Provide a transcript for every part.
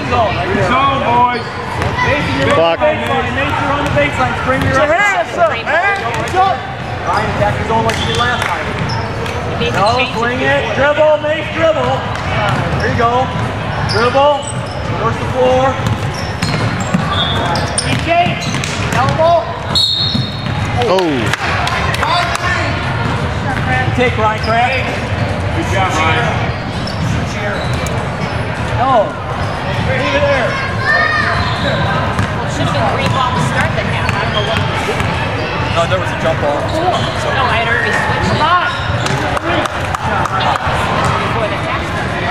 zone. Zone, boys. Mason, you're on the baseline. Mason, you're on the baseline. Spring your hands up, man. Ryan, attack the zone like you did last time. No, swing it. Dribble, Mace, dribble. There you go. Dribble. First the floor. Change. Elbow. Oh. Take Ryan Kraft. Good job, Ryan. No. Leave it there. Should have been green ball to start the half. I don't know what it was. No, there was a jump ball. So. No, I had already switched it. Before the half started.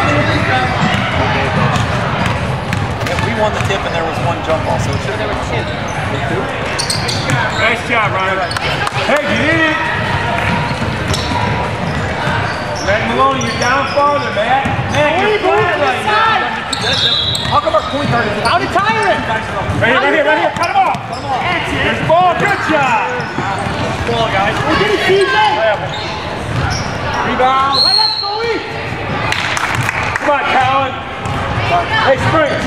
Yeah, we won the tip and there was one jump ball, so it should have There were two. Nice job, Ryan. Hey, you did it. Matt Maloney, you're down farther, Matt. Matt, you're flat right now. How come our point guard is out of Tyron? Right here. Cut him off. There's the ball. Good job. Ball, guys. We're getting CJ. Rebound. Right up, Zoe. Come on, Colin. Hey, Springer.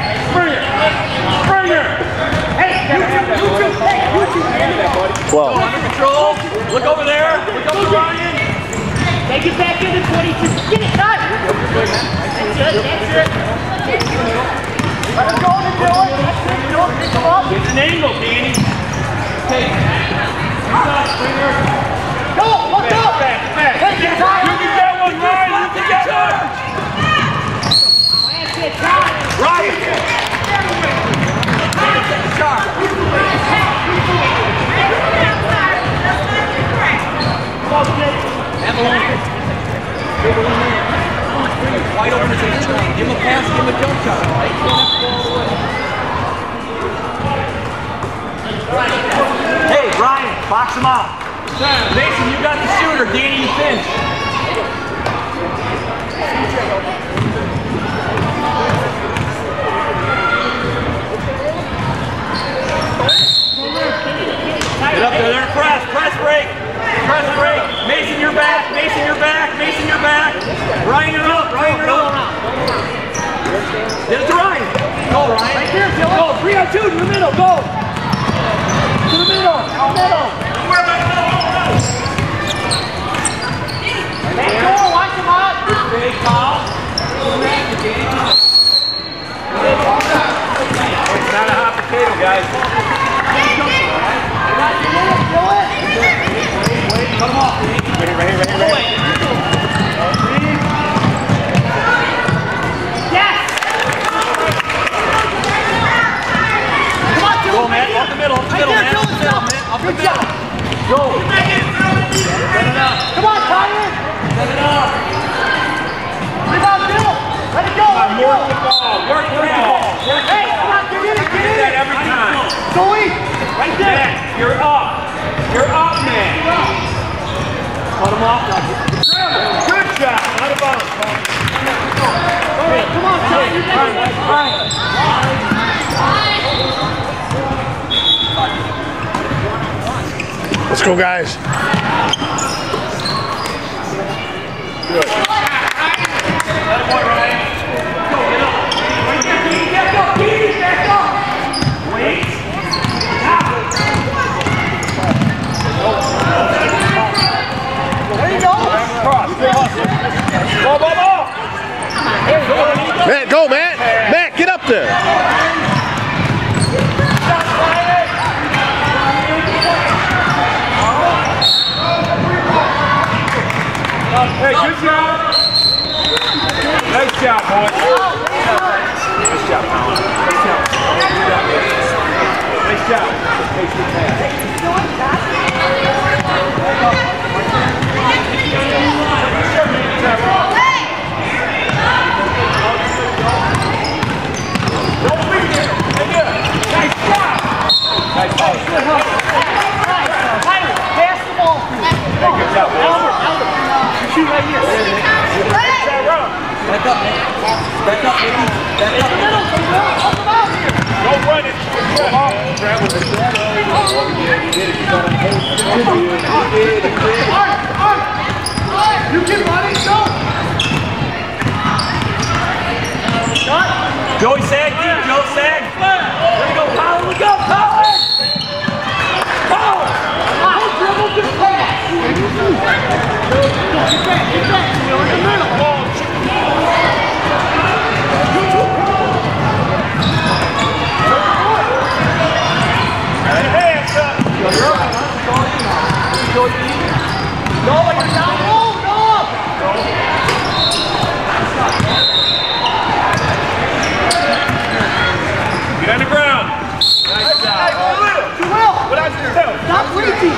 Hey, you two, man. 12. Under control. Look over there. Look up to Ryan. Take it back into 22. Get it done. That's it. Let him go and do it. That's it. Don't pick him up. It's an angle, Danny. Hey. Springer. Go. Look up. Back. Take your time. You can get one, Ryan. You can get one. That's it. Time. Ryan. Shot. Wide open to the train. Give him a pass, give him a jump shot. Hey, Ryan, box him out. Mason, you got the shooter. Danny, you finish. Get up there, press break. Mason, you're back. Ryan, you're up. Get it to Ryan. Go, Ryan. Right there, Dylan. Go. 3 on 2 to the middle. Go. To the middle. Back door. Watch him out. Big foul. It's not a hot potato, guys. Cut him off. Right here. Yes. Come on, Dylan. Go, man. Off the middle, man. Off the middle. Go. Set it up. Come on, Tyron. Set it up. Rebound, Dylan. Let it go. Work the ball. Hey, come on, get Do that every time. Zoe, right there. Matt, you're up, man. Cut him off. Good job. Out of bounds. Hey, come on, Tyron. Let's go, guys. Good. Matt, go, Matt. Matt, get up there. Hey, good job. Nice job, boys. Nice job, Colin. Nice job. Nice ball. Pass the ball. Hey, good job, boys. Shoot right here. Back up, man. Back up, baby. Back up. Go run it. Good job. Grab with it. You can run it, go. Joey, sag deep, Joe, sag. There you go, Colin, look up, Colin! Colin! Don't dribble, just pass. Get back. You're in the middle. Hands up. No, you're down low, no. Get on the ground. Nice job. You will. What else you do? Stop reaching.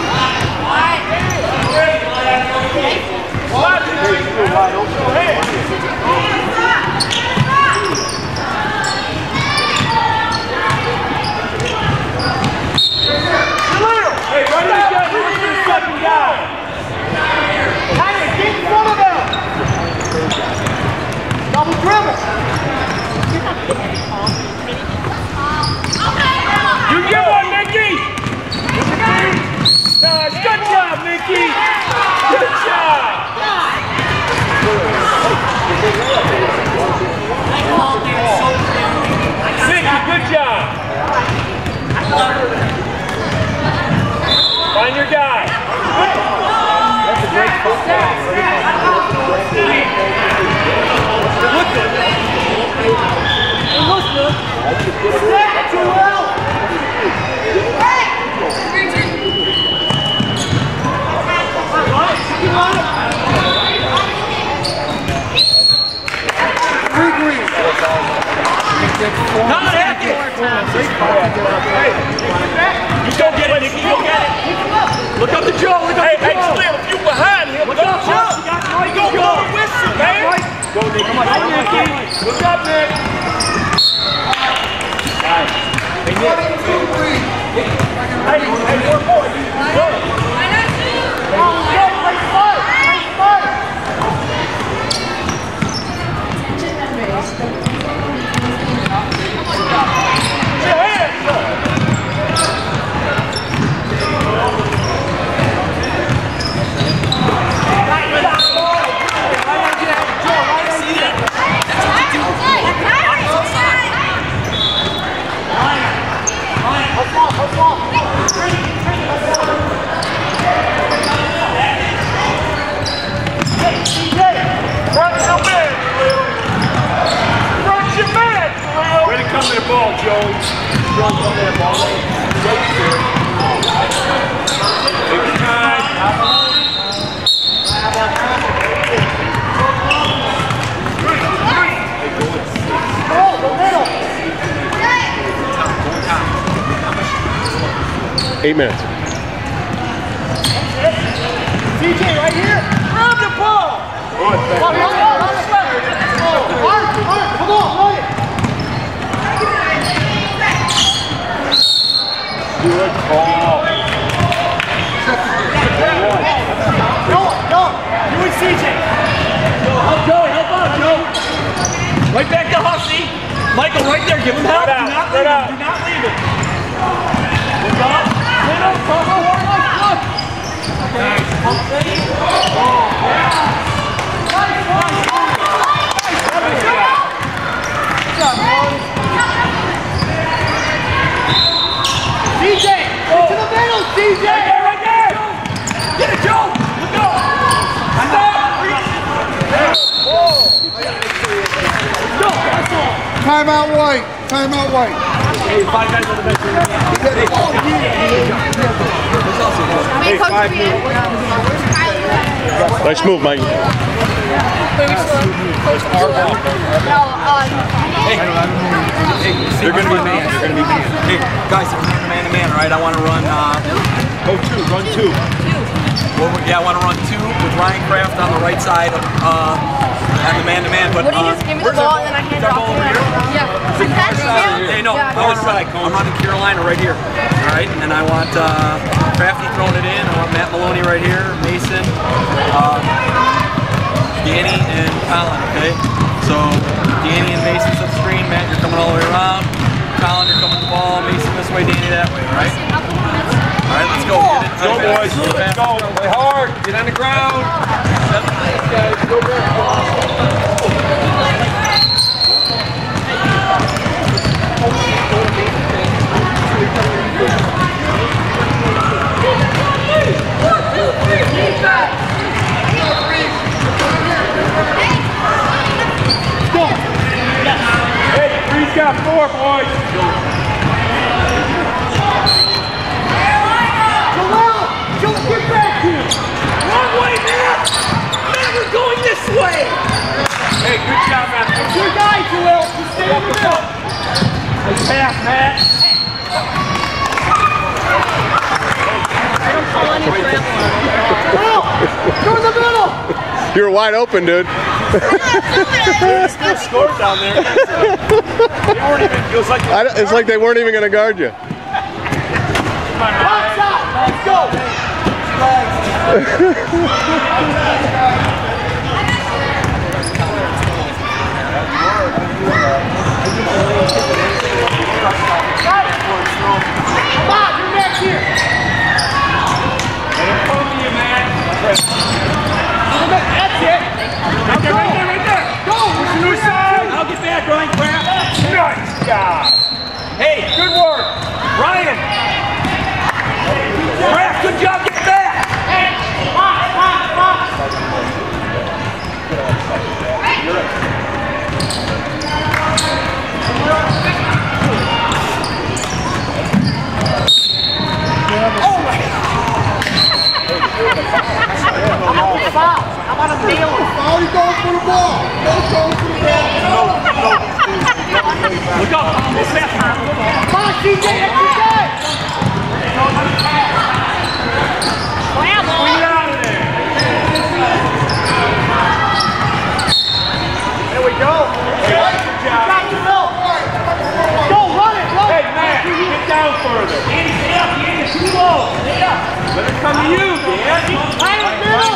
Watch it. Hey, run this guy. This is the second guy. Tyler, get in front of him. Double dribble. You get one, Mickey. Nice. Good job, Mickey. Good job. Mickey, good job. Find your guy. That's a great Not Hackett! You go get it, Nicky, go get it! Look up to Joe, look up to Joe! Hey, Slim, if you behind him, Look up, Joe! go blow the whistle, man! Go, Nick, come on, Nicky! Look up, Nick! Hey, Nick. Hey, more boys! Go! Ball, Jones. Take your time. 8 minutes. CJ, right here. Grab the ball. Come on, run it. Good call. No. You and CJ. Help Joey, help out, Joe. Right back to Hussey. Michael, right there, give him help. Do not leave him. Do not leave him. Look up. Middle, cover, look. Okay, pump ready. CJ, get to the middle, CJ. Right there. Get it, Joe. Look up. Timeout White. Timeout White. Hey, 5 guys on the bench. Hey, Coach Nice move, Mike. You're gonna be man. Hey, guys, we're man-to-man, right? I want to run. Go 2, run 2. Well, yeah, I want to run 2 with Ryan Kraft on the right side and the man-to-man. But What do you just give me the ball and then I hand it off to you? Yeah. Hey, no, I'm running Carolina right here. All right, and I want Crafty throwing it in. I want Matt Maloney right here, Mason, Danny, and Colin. Okay, so Danny and Mason set the screen. Matt, you're coming all the way around. Colin, you're coming the ball. Mason this way, Danny that way. All right. All right, let's go. Get it. Go, boys. Let's go. Play hard. Get on the ground. Guys, go back. He's got 4, boys. Joel, get back here. Wrong way, man. Man, we're going this way. Hey, good job, Matt. It's your guy, Joel. Just stay on the middle. Nice pass, Matt. I don't call any travel on it. Joel, go in the middle. You were wide open, dude. There's still scores down there. They weren't even, it was like It's like they weren't even going to guard you. Outside. Let's go. Come on, you're back here. Come to you, man. That's it. Okay, right there. Go. New side. I'll get back, Ryan Crap. Nice job. Hey, Good work. Ryan. Crap, good job getting back. Hey, box. How about a nail? Foul, you going for the ball. Don't go for the ball. Look up, Tom. This fast. Come on, CJ, extra guy. Bring it out of there. There we go. Good job. Got your milk. Go, run it. Hey, Matt, get down further. Andy, stay up. Andy, too low. Stay up. Let it come to you, Dan. Right in the middle.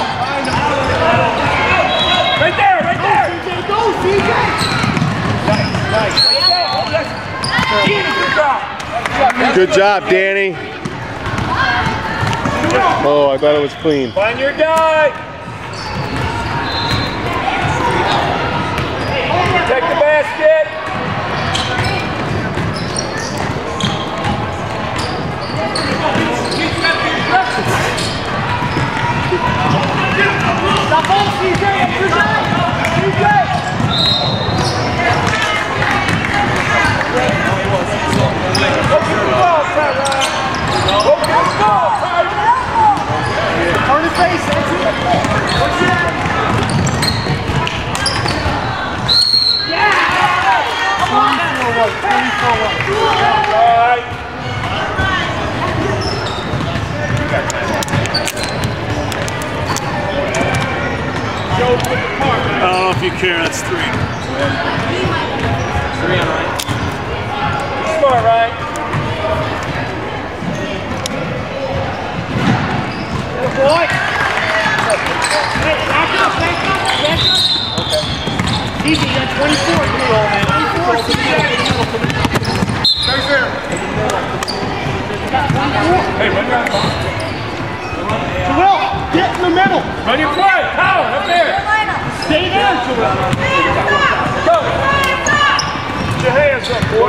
Right there, right there. CJ, go, CJ. Nice. Danny, good job. Good job, Danny. Oh, I thought it was clean. Find your guy. Protect the basket. Stop on CJ, extra guy. CJ. Turn his face, that's it. What's that? Yeah! Come on! 24-1. All right. Joe, put the part. I don't know if you care. That's 3. 3 on Ryan. Smart, right? Boy! Hey, back up. Okay. Easy, you got 24. Control, man. 24, Stay there. Hey, run your eyes. Joel, get in the middle. Run your play. Power, up there. Stay there, Joel. Go. Put your hands up, boy.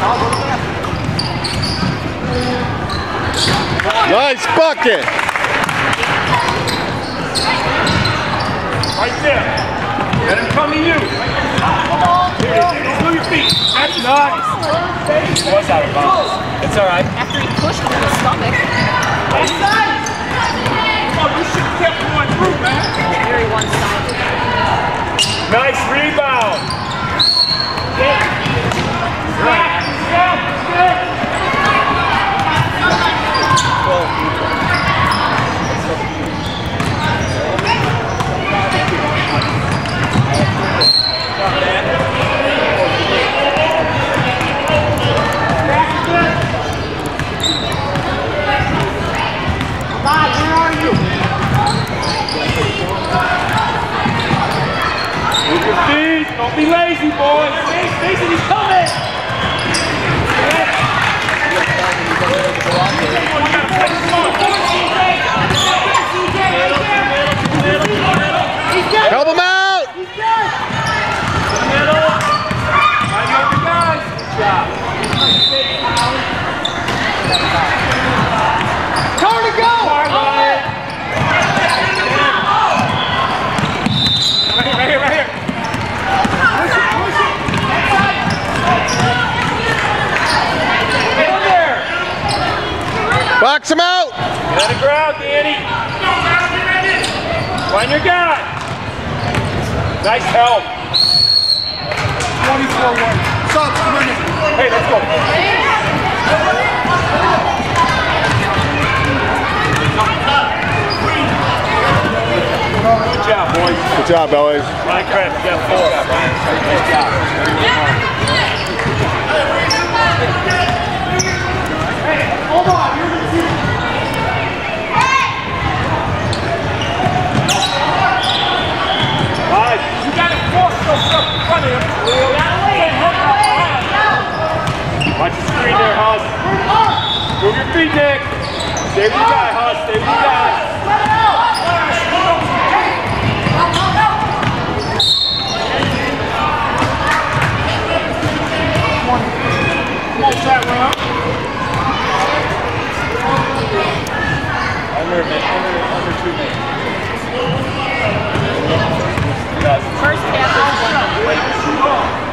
Nice bucket. Right there. Let him come to you. Move your feet. That's nice. Was out of bounds. It's all right. After he pushed him in the stomach. Oh, you should have kept going through, man. Very one-sided. Nice rebound. Move your feet. Don't be lazy, boys. Stay Box him out. Get the ground, Danny. Find your guy. Nice help. 24-1. Sub, bring it. Hey, let's go. Good job, boys. Good job, boys. Ryan Krebs, you got 4. Good job. Hold on. You got to force yourself in front of him. Watch the screen there, Huss. Move your feet, Nick. Stay with your guy, Huss. Stay with your guy. Come on, Sat round. Under 2 minutes. First half is 1.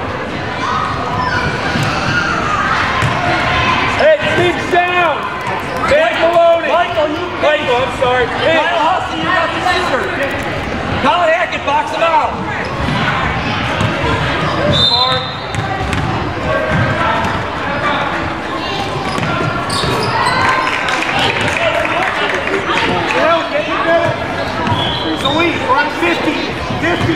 Hey, keep down! Matt Maloney! Michael, I'm sorry. Hey. Kyle Hussey, you got the scissor. Colin Hackett, box him out. Smart. Get in the middle. So we're on 50. 50.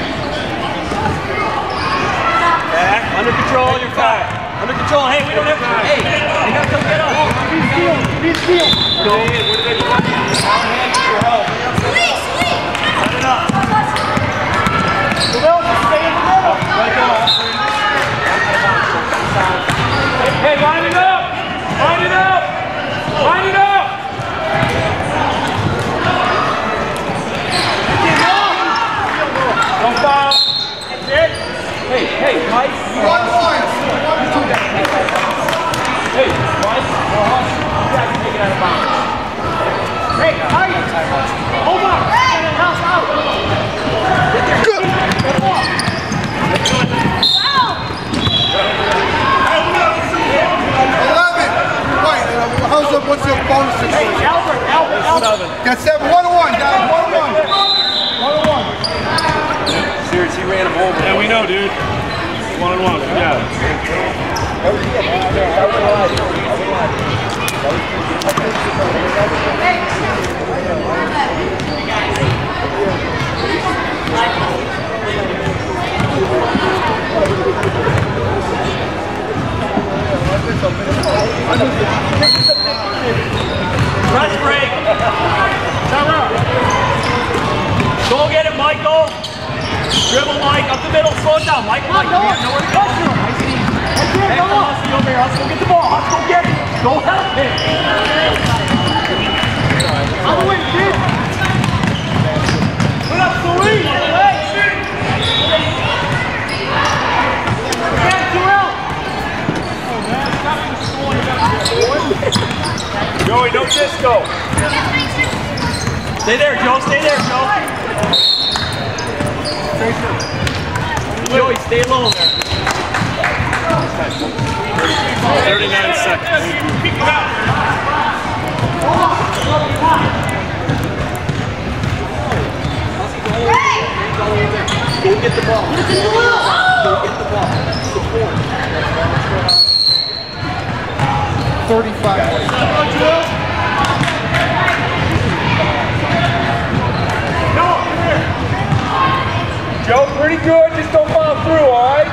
Back, under control, you're fine. Under control, hey, we don't have to, hey, they gotta come get us. Be still. Go in, what do they do? I'll hand you your help. Turn it up. Stay in the middle. Hey, line it up! Line it up! Line it up! Don't foul. Hey, Mike. 1 point. Hey, Mike. You guys can take it out of bounds. Hey, Mike! Hold on! House out! Good. 11. Wait, what's your bonus situation? Hey, Albert! Got 7. 1-1, guys. 1-1. 1-1. Serious, he ran him over. Yeah, we know, dude. 1-1. Good job. Press break. Go get it, Michael. Dribble, Mike, up the middle, slow it down. Mike, Mike, you have nowhere to go. Hey, come on, Hussey over here. Let's go get the ball. Let's go get it. Go help him. On the way, kid! Put up the lead. Joey, no disco. Stay there, Joe. Stay there, Joe. Joey, stay low there. 39 seconds. Go get the ball. Go get the ball. Support. 35. Joe, pretty good. Just don't fall through, all right?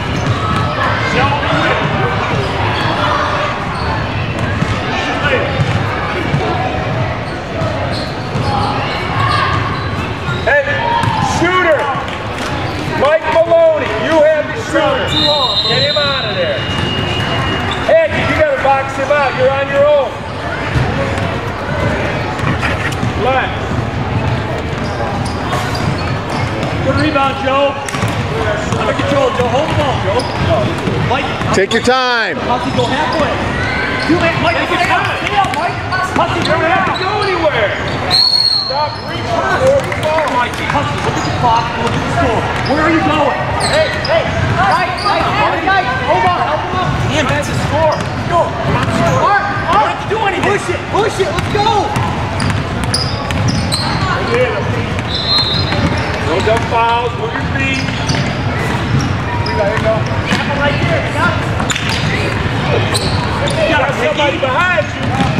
Hey, shooter! Mike Maloney, you have the shooter. Get him out of there. Hey, you gotta box him out. You're on your own. Relax. Good rebound, Joe. Under control, Joe. Hold the ball, Joe. Mike. Take your time. Hussey, go halfway. Mike, take your time. Stay up, Mike. Hussey, You don't have to go anywhere. Stop reaching for the ball. Mikey, Hussey, look at the clock. Look at the score. Where are you going? Hey! Hold on! Help him up! Damn, that's a score. Go. Come on, score. Mark! You don't have to do anything. Push it, let's go. No dumb fouls, move your feet. There you go. Right here. You got somebody behind you.